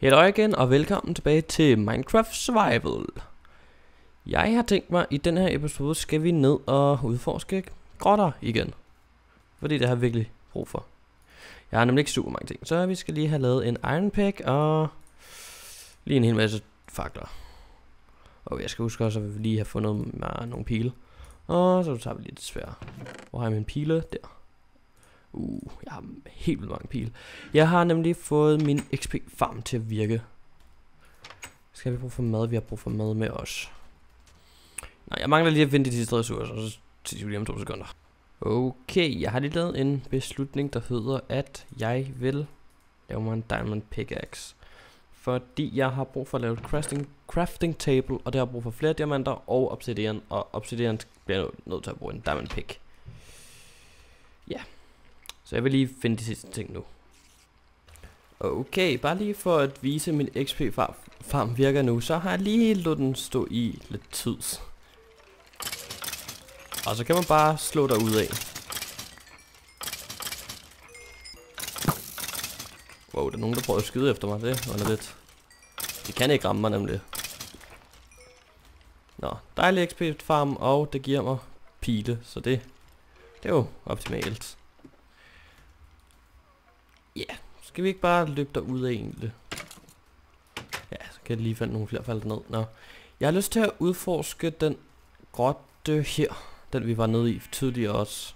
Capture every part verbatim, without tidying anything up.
Hallo igen, og velkommen tilbage til Minecraft Survival. Jeg har tænkt mig, i den her episode skal vi ned og udforske grotter igen. Fordi det har jeg virkelig brug for. Jeg har nemlig ikke super mange ting, så vi skal lige have lavet en iron pick og lige en hel masse fakler. Og jeg skal huske også at lige have fundet mig nogle pile. Og så tager vi lidt svært. Hvor har jeg min pile? Der. Uh, jeg har helt vildt mange pile. Jeg har nemlig fået min X P farm til at virke. Skal vi bruge for mad? Vi har brug for mad med os. Nej, jeg mangler lige at finde de sidste ressourcer, så ses vi lige om to sekunder. Okay, jeg har lige lavet en beslutning, der hedder, at jeg vil lave mig en diamond pickaxe. Fordi jeg har brug for at lave et crafting, crafting table, og det har brug for flere diamanter og obsidian. Og obsidian bliver nødt til at bruge en diamond pick. Ja. Så jeg vil lige finde de sidste ting nu. Okay, bare lige for at vise min X P farm, farm virker nu, så har jeg lige ladet den stå i lidt tid. Og så kan man bare slå der ud af. Wow, der er nogen der prøver at skyde efter mig, det var lidt. De kan ikke ramme mig nemlig. Nå, dejlig X P farm, og det giver mig pile, så det, det er jo optimalt. Ja, yeah. Skal vi ikke bare løbe derud af egentlig? Ja, så kan jeg lige finde nogle flere falde ned. Nå. Jeg har lyst til at udforske den grotte her. Den vi var nede i tidligere også.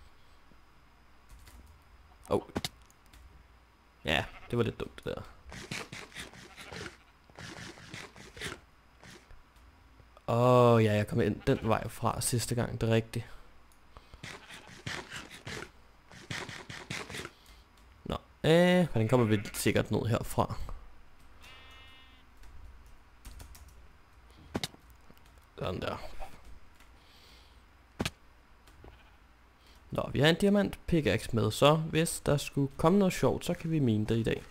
Oh. Ja, det var lidt dumt det der. Åh oh, ja, jeg kom ind den vej fra sidste gang, det er rigtigt. Øh, hvordan kommer vi sikkert ned herfra? Sådan der. Nå, vi har en diamant pickaxe med, så hvis der skulle komme noget sjovt, så kan vi mine det i dag.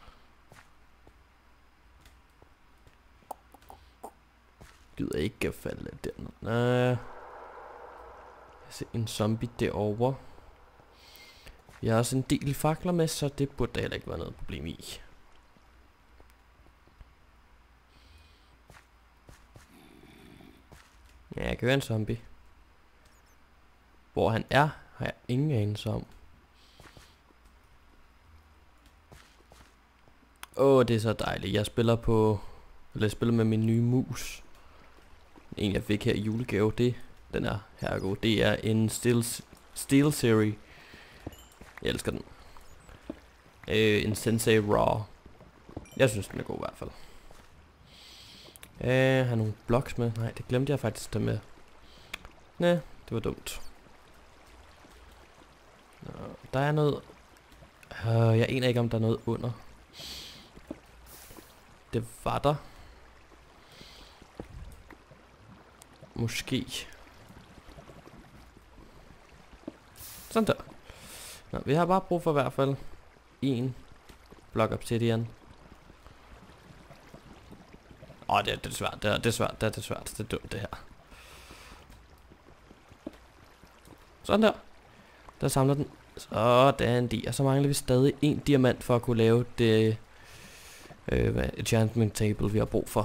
Gider ikke at falde dernede. Nej. Jeg ser en zombie derovre. Vi har også en del fakler med, så det burde der heller ikke være noget problem i. Ja, jeg kan høre en zombie. Hvor han er, har jeg ingen anelse om. Åh, oh, det er så dejligt. Jeg spiller på, eller jeg spiller med min nye mus. En jeg fik her i julegave, det, den er herregod. Det er en Steel, Steel Series. Jeg elsker den. Øh, en Sensei Raw. Jeg synes den er god i hvert fald. Øh, har nogle blocks med. Nej, det glemte jeg faktisk at tage med. Næh, det var dumt. Nå, der er noget. Øh, jeg aner ikke om der er noget under. Det var der. Måske. Sådan der. Nå, vi har bare brug for i hvert fald en blok obsidian. Åh, oh, det, er, det er svært, det er, det er svært, det er, det er svært, det er dumt det her. Sådan der. Der samler den. Sådan de. Og så mangler vi stadig en diamant for at kunne lave det øh, enchantment table vi har brug for.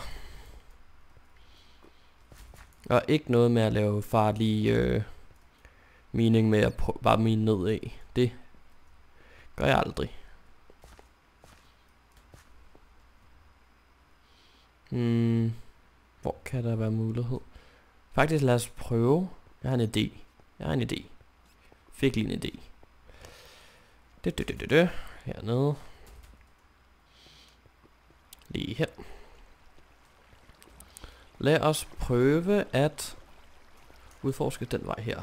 Og ikke noget med at lave farlige øh, mening med at bare mine nedad. Det gør jeg aldrig. Hmm. Hvor kan der være mulighed? Faktisk lad os prøve. Jeg har en idé. Jeg har en idé. Fik lige en idé. Det, det, det, det, det. Hernede. Lige her. Lad os prøve at udforske den vej her.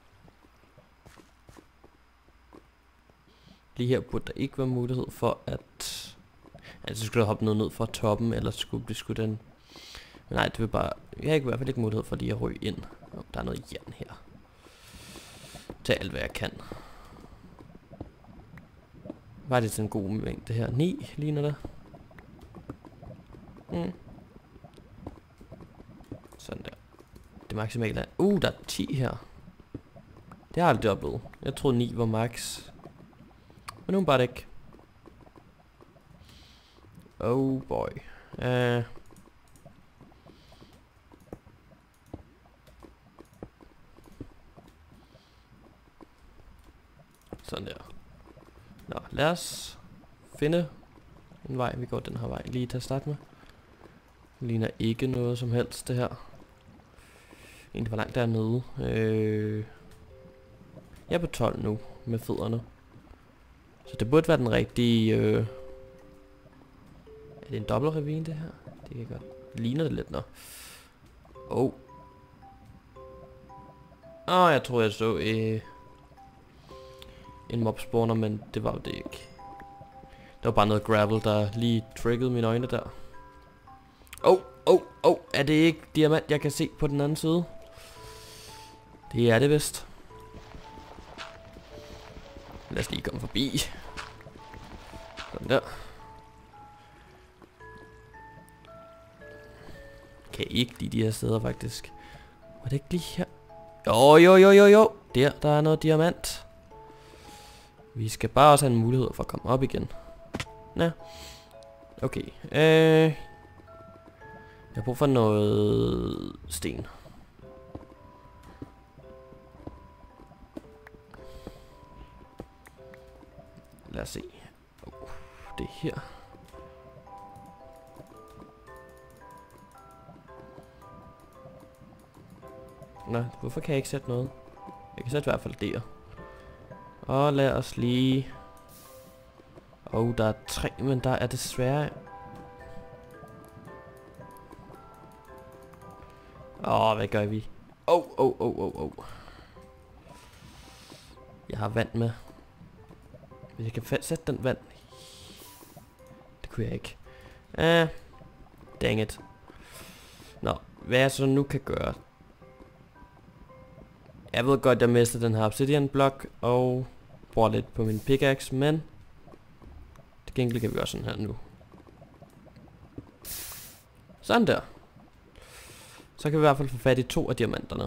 Lige her burde der ikke være mulighed for at... Altså skulle der hoppe noget ned fra toppen, eller skulle det skulle den... Men nej, det vil bare... Jeg har ikke, i hvert fald ikke mulighed for lige at ryge ind. Oh, der er noget jern her. Tag alt hvad jeg kan. Var det til en god mængde her? ni ligner det. Mm. Sådan der. Det maksimale er... Uh, der er ti her. Det har jeg aldrig oplevet. Jeg troede ni var max. Men nu bare det ikke. Oh boy. Uh. Sådan der. Nå, lad os finde en vej. Vi går den her vej lige til at starte med. Det ligner ikke noget som helst, det her. Egentlig, hvor langt der er nede. Øh. Jeg er på tolv nu med fødderne. Så det burde være den rigtige... Øh. Er det en dobbelt ravine, det her? Det kan godt. Ligner det lidt, nå. Åh. Oh. Åh, oh, jeg tror, jeg så øh, en mob spawner, men det var jo det ikke. Det var bare noget gravel, der lige triggede mine øjne der. Åh, åh, åh. Er det ikke diamant, jeg kan se på den anden side? Det er det vist. Lad os lige komme forbi. Sådan der. Kan ikke lide de her steder faktisk. Var det ikke lige her? Jo, jo, jo, jo, jo. Der, der er noget diamant. Vi skal bare også have en mulighed for at komme op igen. Ja. Okay. Øh. Jeg har brug for noget sten. Lad os se. Oh, det er her. Nå, hvorfor kan jeg ikke sætte noget? Jeg kan sætte i hvert fald der. Og lad os lige... Åh, oh, der er tre, men der er desværre... Åh, oh, hvad gør vi? Åh, åh, åh, åh, åh. Jeg har vand med. Hvis jeg kan sætte den vand... Det kunne jeg ikke. Ah, dang it. Nå, hvad jeg så nu kan gøre... Jeg ved godt, jeg mister den her obsidian blok og bruger lidt på min pickaxe, men til gengæld kan vi gøre sådan her nu. Sådan der. Så kan vi i hvert fald få fat i to af diamanterne.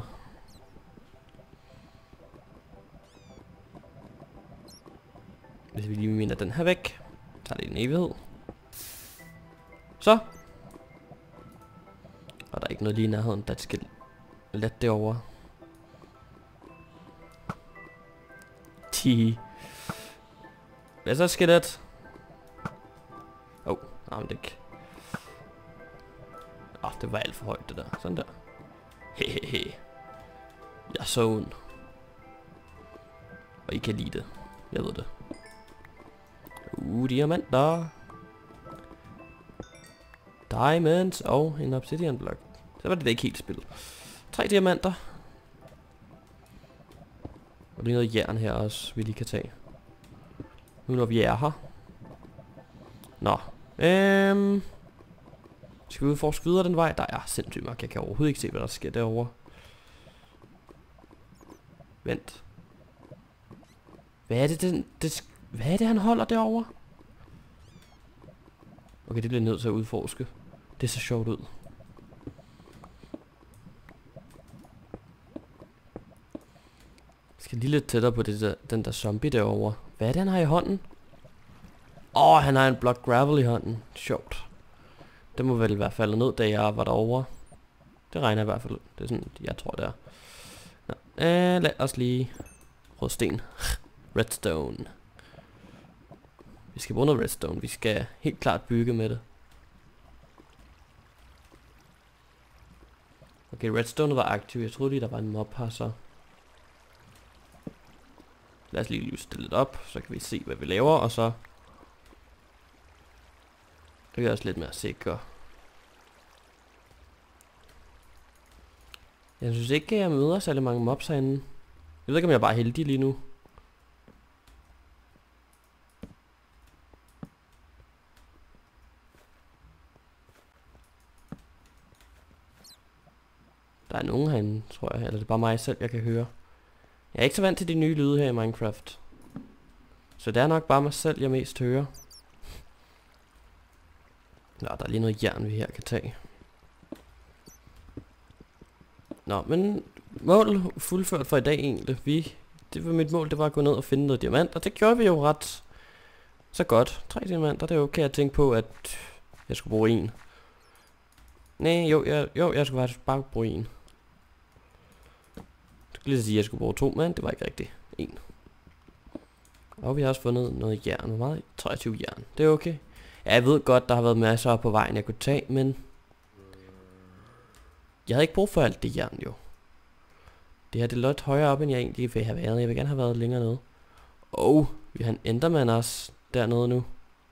Hvis vi lige minder den her væk, tager det en evighed. Så. Og der er ikke noget lige i nærheden, der skal lette det over. Hvad så, skelet? Åh, oh, nej, det ikke. Åh, oh, det var alt for højt, det der. Sådan der. Hehehe. Jeg er så ond. Og I kan lide det. Jeg ved det. Uh, diamanter. Diamonds og en obsidian blok. Så var det ikke helt spil. Tre diamanter. Og lige noget jern her også, vi lige kan tage. Nu når vi er her. Nå. Øhm. Skal vi udforske videre den vej? Der er sindssygt nok. Jeg kan overhovedet ikke se, hvad der sker derovre. Vent. Hvad er det, den, det, hvad er det, han holder derovre? Okay, det bliver nødt til at udforske. Det ser sjovt ud. Jeg skal lige lidt tættere på det der, den der zombie derovre. Hvad er det, han har i hånden? Åh, oh, han har en blok gravel i hånden. Sjovt. Det må vel i hvert fald ned, da jeg var derovre. Det regner i hvert fald. Det er sådan, jeg tror det er. Nå, øh, lad os lige... Rød sten. Redstone. Vi skal bruge noget redstone. Vi skal helt klart bygge med det. Okay, redstone var aktiv. Jeg troede lige, der var en mob her, så... Lad os lige lyse det lidt op, så kan vi se, hvad vi laver, og så... Det gør os lidt mere sikre. Jeg synes ikke, at jeg møder særlig mange mobs herinde. Jeg ved ikke, om jeg er bare heldig lige nu. Der er nogen herinde, tror jeg, eller det er bare mig selv, jeg kan høre. Jeg er ikke så vant til de nye lyde her i Minecraft. Så det er nok bare mig selv, jeg mest hører. Nå, der er lige noget jern, vi her kan tage. Nå, men mål fuldført for i dag egentlig. Vi, det var mit mål, det var at gå ned og finde noget diamant, og det gjorde vi jo ret så godt. Tre diamanter, det er okay at tænke på, at Jeg skulle bruge en. Nej, jo, jeg, jo, jeg skulle faktisk bare bruge en. Jeg skulle lige sige, at jeg skulle bruge to, men det var ikke rigtigt. En. Og vi har også fundet noget jern. Hvor meget? treogtyve jern. Det er okay. Ja, jeg ved godt, der har været masser på vejen, jeg kunne tage, men jeg havde ikke brug for alt det jern, jo. Det her det er lidt højere op, end jeg egentlig vil have været. Jeg vil gerne have været længere nede. Og vi har en enderman også dernede nu.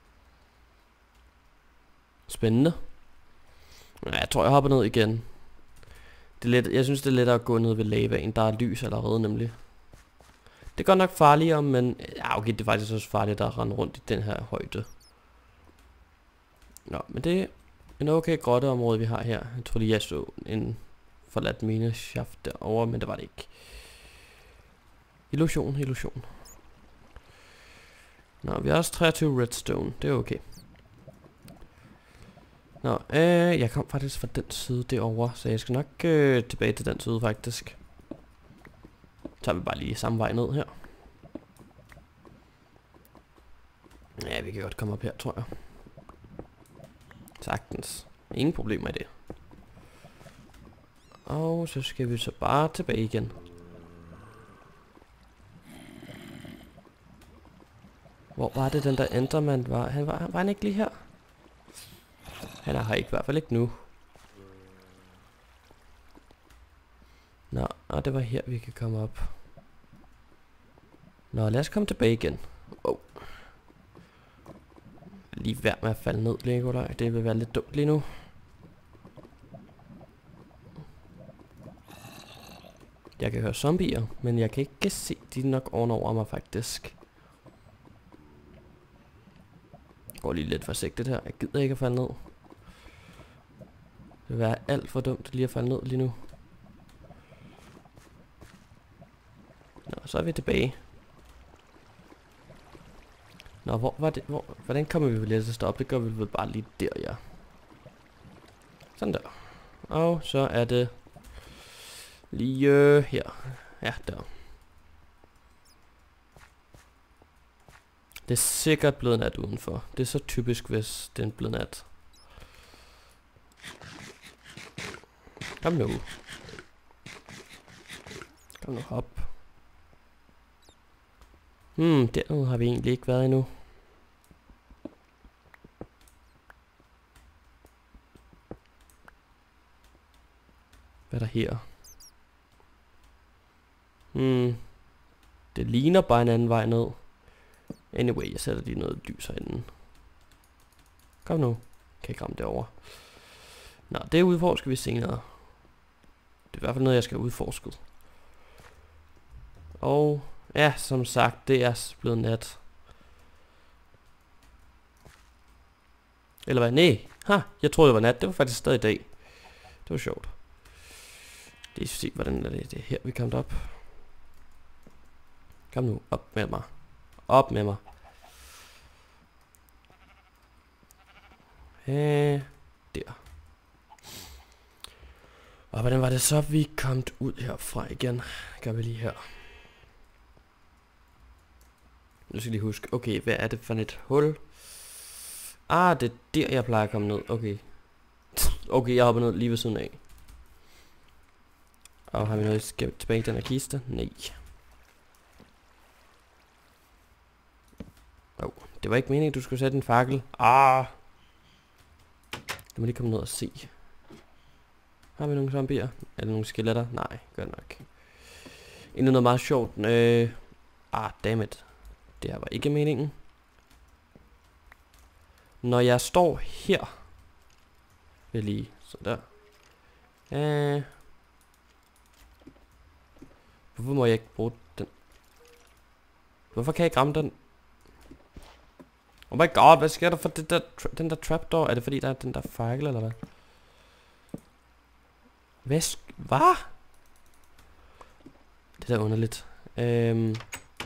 Spændende. Ja, jeg tror, jeg hopper ned igen. Det er let, jeg synes, det er lettere at gå ned ved lavaen. Der er lys allerede, nemlig. Det er godt nok farligere, men ja, okay, det er faktisk også farligt at rende rundt i den her højde. Nå, men det er en okay grotteområde, vi har her. Jeg tror lige, jeg så en forladt mineshaft derovre, men det var det ikke. Illusion, illusion. Nå, vi har også treogtyve redstone. Det er okay. Nå, øh, jeg kom faktisk fra den side derovre, så jeg skal nok øh, tilbage til den side faktisk. Så tager vi bare lige samme vej ned her. Ja, vi kan godt komme op her, tror jeg. Sagtens. Ingen problemer i det. Og så skal vi så bare tilbage igen. Hvor var det den der enderman var? Han var, var han ikke lige her? Han er her ikke, i hvert fald ikke nu. Nå, og det var her vi kan komme op. Nå, lad os komme tilbage igen. Oh. Lige værd med at falde ned, Legolag. Det vil være lidt dumt lige nu. Jeg kan høre zombier, men jeg kan ikke se, de er nok ovenover mig faktisk. Jeg går lige lidt forsigtigt her. Jeg gider ikke at falde ned. Det vil være alt for dumt lige at falde ned lige nu. Nå, så er vi tilbage. Nå, hvor var det? Hvor, hvordan kommer vi vel lettest op? Det gør vi vel bare lige der, ja. Sådan der. Og så er det lige øh, her. Ja, der. Det er sikkert blevet nat udenfor. Det er så typisk, hvis det er blevet nat. Kom nu. Kom nu, hop. Hmm, dernede har vi egentlig ikke været endnu. Hvad er der her? Hmm. Det ligner bare en anden vej ned. Anyway, jeg sætter lige noget lys herinde. Kom nu. Kan ikke ramme derovre. Nå, det udforsker vi senere. Det er i hvert fald noget, jeg skal udforske. Og ja, som sagt, det er blevet nat. Eller hvad? Nej. Ha, jeg troede det var nat. Det var faktisk stadig dag. Det var sjovt. Lige se, hvordan er det. Det er her, vi er kommet op. Kom nu, op med mig. Op med mig. Øh, der. Og hvordan var det så, vi kom ud herfra igen? Gør vi lige her. Nu skal jeg lige huske. Okay, hvad er det for et hul? Ah, det er der, jeg plejer at komme ned. Okay. Okay, jeg hopper ned lige ved siden af. Og har vi noget skæmt tilbage i den her kiste? Nej. Oh, det var ikke meningen, du skulle sætte en fakkel. Ah. Jeg må lige komme ned og se. Har vi nogle zombier? Er der nogle skeletter? Nej, godt nok. Endnu noget meget sjovt. Øh. Ah, dammit. Det her var ikke meningen. Når jeg står her. Vil lige sådan der. Øh. Hvorfor må jeg ikke bruge den? Hvorfor kan jeg ikke ramme den? Oh my god, hvad sker der for det der, den der trapdoor? Er det fordi der er den der fakkel eller hvad? Hvad sk- Hvad? Det der er underligt. Øhm.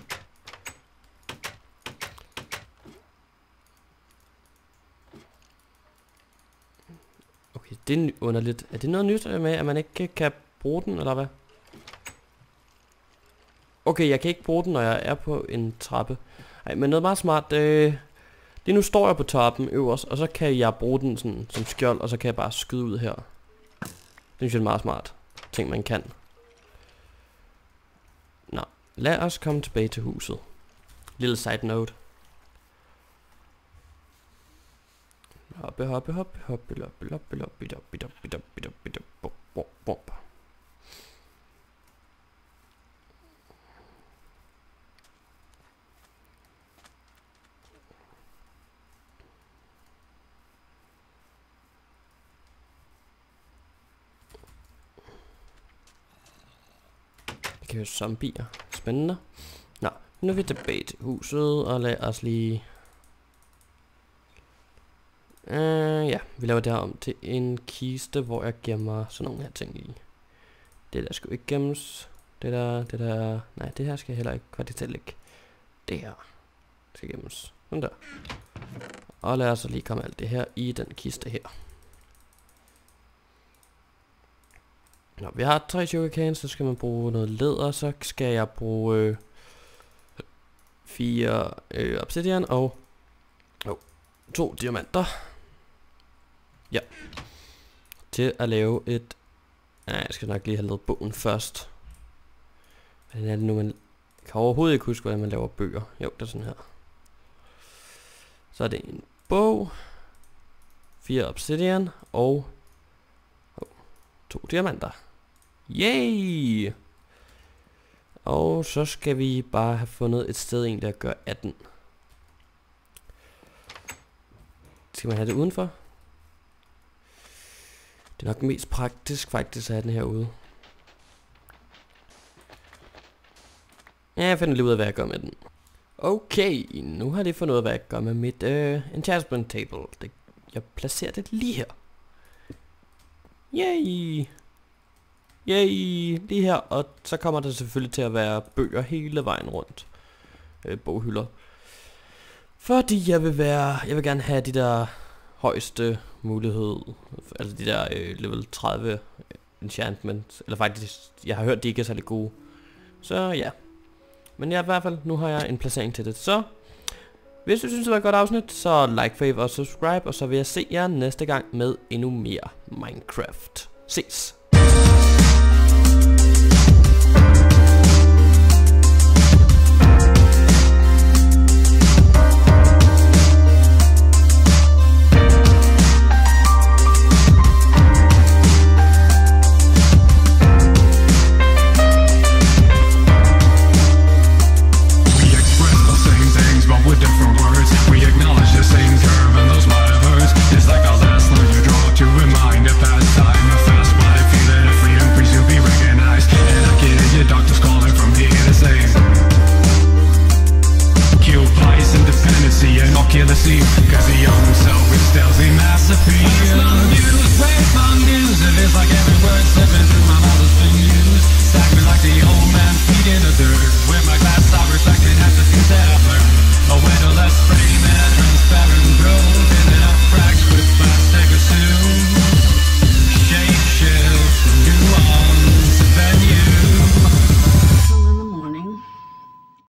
Okay, det er underligt. Er det noget nyt med, at man ikke kan bruge den, eller hvad? Okay, jeg kan ikke bruge den, når jeg er på en trappe. Ej, men noget meget smart. Øh, Lige nu står jeg på toppen øverst, og så kan jeg bruge den sådan, som skjold, og så kan jeg bare skyde ud her. Det synes jeg er meget smart ting, man kan. Nå, lad os komme tilbage til huset. Lille side note. Hoppe, hoppe, hoppe, hoppe, loppe, loppe, loppe, loppe, loppe, loppe, loppe, loppe, loppe, loppe. Jeg kan høre zombier. Spændende. Nå, nu er vi tilbage til huset, og lad os lige... Uh, ja, vi laver det her om til en kiste, hvor jeg gemmer sådan nogle her ting i. Det der skal jo ikke gemmes. Det der, det der... Nej, det her skal jeg heller ikke. Hvad det til ikke? Det her skal gemmes. Sådan der. Og lad os så lige komme alt det her i den kiste her. Når vi har tre sugarcanes, så skal man bruge noget læder. Så skal jeg bruge øh, fire øh, obsidian og oh, to diamanter. Ja. Til at lave et... Nej, jeg skal nok lige have lavet bogen først. Hvordan er det nu, man... Jeg kan overhovedet ikke huske, hvordan man laver bøger. Jo, det er sådan her. Så er det en bog. Fire obsidian og... Oh, to diamanter. Yay! Og så skal vi bare have fundet et sted egentlig at gøre atten. Skal man have det udenfor? Det er nok mest praktisk faktisk at have den herude. Ja, jeg finder lige ud af, hvad jeg gør med den. Okay, nu har jeg lige fundet ud af, hvad jeg gør med mit uh, enchantment table. Det, jeg placerer det lige her. Yay! Yay! Lige her, og så kommer der selvfølgelig til at være bøger hele vejen rundt. Øh, boghylder. Fordi jeg vil være, jeg vil gerne have de der højeste mulighed, altså de der øh, level tredive enchantment, eller faktisk, jeg har hørt, de ikke er særlig gode. Så ja. Men ja, i hvert fald, nu har jeg en placering til det. Så, hvis du synes, det var et godt afsnit, så like, favor og subscribe, og så vil jeg se jer næste gang med endnu mere Minecraft. Ses!